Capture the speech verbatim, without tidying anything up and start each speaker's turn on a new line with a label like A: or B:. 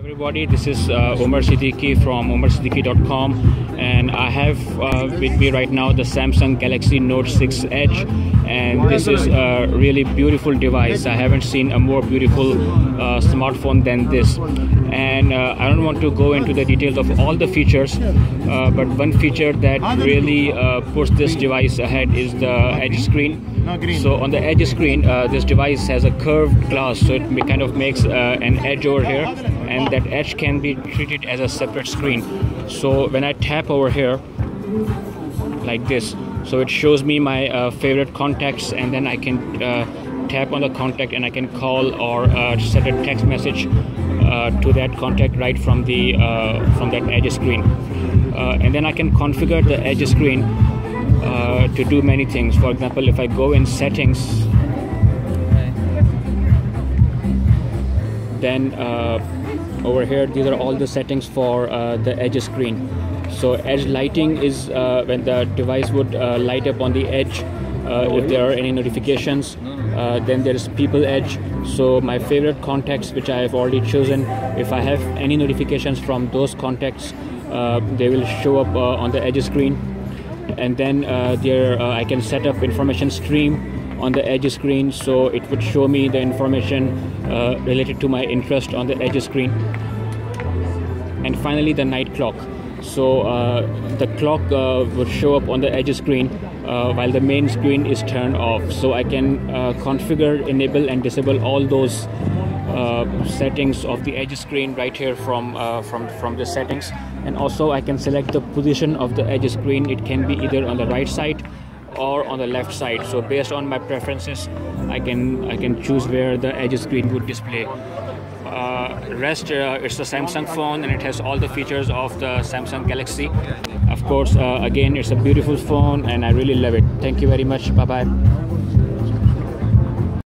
A: Everybody, this is uh, Omar Siddiqui from omar siddiqui dot com, and I have uh, with me right now the Samsung Galaxy Note six Edge, and this is a really beautiful device. I haven't seen a more beautiful uh, smartphone than this, and uh, I don't want to go into the details of all the features, uh, but one feature that really uh, puts this device ahead is the Edge screen. So on the Edge screen, uh, this device has a curved glass, so it kind of makes uh, an edge over here, and that edge can be treated as a separate screen. So when I tap over here like this, so it shows me my uh, favorite contacts, and then I can uh, tap on the contact and I can call or uh, set a text message uh, to that contact right from the uh, from that Edge screen, uh, and then I can configure the Edge screen Uh, to do many things. For example, if I go in settings, then uh, over here these are all the settings for uh, the Edge screen. So Edge lighting is uh, when the device would uh, light up on the edge uh, if there are any notifications. Uh, then there is People Edge, so my favorite contacts which I have already chosen, if I have any notifications from those contacts, uh, they will show up uh, on the Edge screen. And then uh, there uh, I can set up information stream on the Edge screen, so it would show me the information uh, related to my interest on the Edge screen. And finally the night clock, so uh, the clock uh, would show up on the Edge screen uh, while the main screen is turned off, so I can uh, configure, enable and disable all those uh, settings of the Edge screen right here from uh, from from the settings. And also I can select the position of the Edge screen. It can be either on the right side or on the left side, so based on my preferences I can I can choose where the Edge screen would display. Uh, rest uh, it's a Samsung phone and it has all the features of the Samsung Galaxy. Of course, uh, again, it's a beautiful phone and I really love it. Thank you very much. Bye bye.